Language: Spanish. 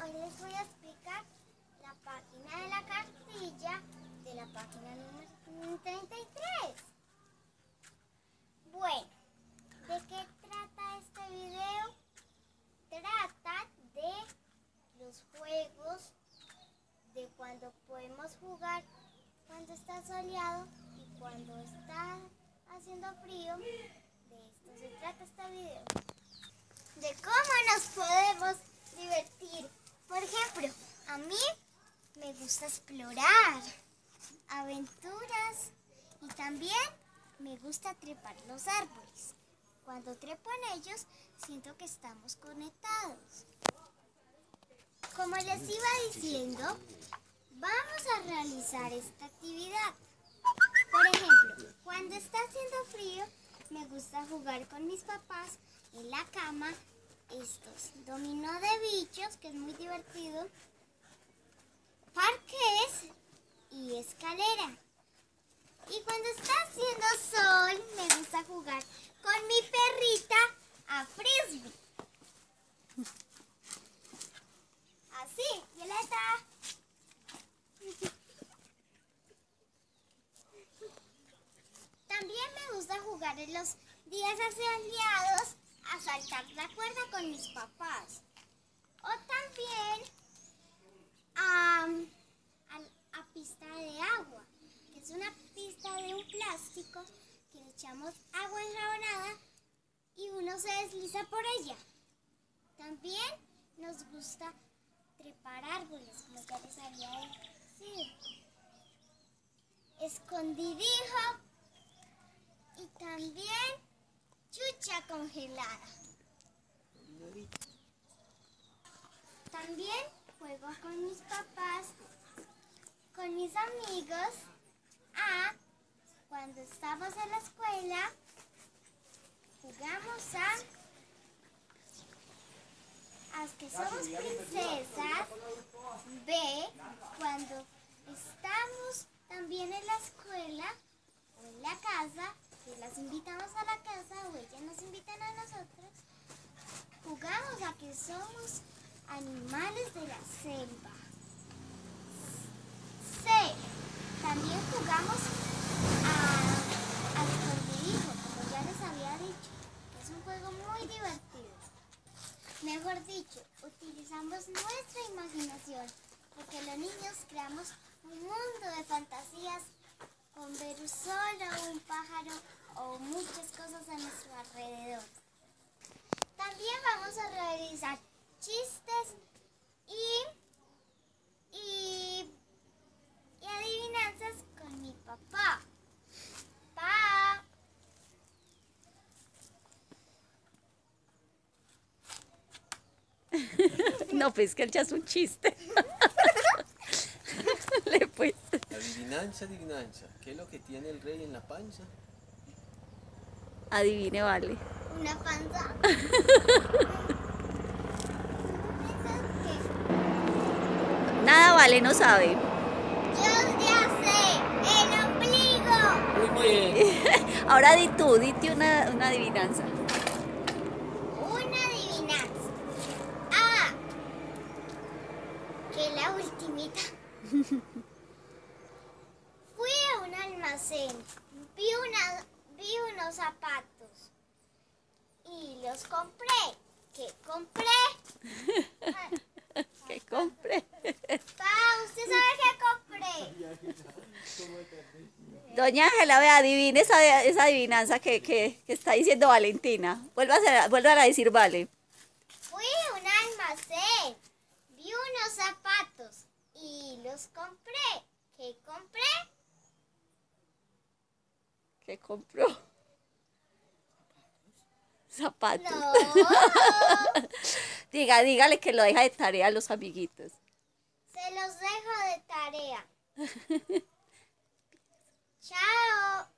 Hoy les voy a explicar la página de la cartilla de la página número 33. Bueno, ¿de qué trata este video? Trata de los juegos, de cuando podemos jugar cuando está soleado y cuando está haciendo frío. De esto se trata este video. De cómo nos podemos divertir. Por ejemplo, a mí me gusta explorar, aventuras, y también me gusta trepar los árboles. Cuando trepo en ellos, siento que estamos conectados. Como les iba diciendo, vamos a realizar esta actividad. Por ejemplo, cuando está haciendo frío, me gusta jugar con mis papás en la cama estos dominó de bichos, que es muy divertido, parques y escalera. Y cuando está haciendo sol, me gusta jugar con mi perrita a frisbee. Así, Violeta. También me gusta jugar en los días soleados a saltar la cuerda con mis papás. O también a pista de agua, que es una pista de un plástico que le echamos agua enjabonada y uno se desliza por ella. También nos gusta trepar árboles, como ya les había dicho. Escondidijo y también chucha congelada. También juego con mis papás, con mis amigos, cuando estamos en la escuela, jugamos a que somos princesas. B, cuando estamos también en la escuela o en la casa, que las invitamos a la casa o ellas nos invitan a nosotros, jugamos a que somos animales de la selva. C, también jugamos a escondidillo, como ya les había dicho. Es un juego muy divertido. Mejor dicho, utilizamos nuestra imaginación, porque los niños creamos un mundo de fantasías con ver un sol o un pájaro o muchas cosas a nuestro alrededor. También vamos a realizar chistes y adivinanzas con mi papá. No, pues que él ya es un chiste. Le pues. Adivinanza, adivinanza. ¿Qué es lo que tiene el rey en la panza? Adivine, vale. Una panza. Nada, vale, no sabe. Yo ya sé, el ombligo. Muy bien. Ahora di tú, dite una adivinanza. Una adivinanza. Que la ultimita. Fui a un almacén, vi unos zapatos y los compré. ¿Qué compré? ¿Qué compré? ¿Usted sabe qué compré? Doña Ángela, vea, adivine esa adivinanza que está diciendo Valentina. Vuelva a decir, vale. Fui a un almacén, vi unos zapatos y los compré. ¿Qué compré? ¿Qué compró? Zapatos. No. Dígale que lo deja de tarea a los amiguitos. Se los dejo de tarea. Chao.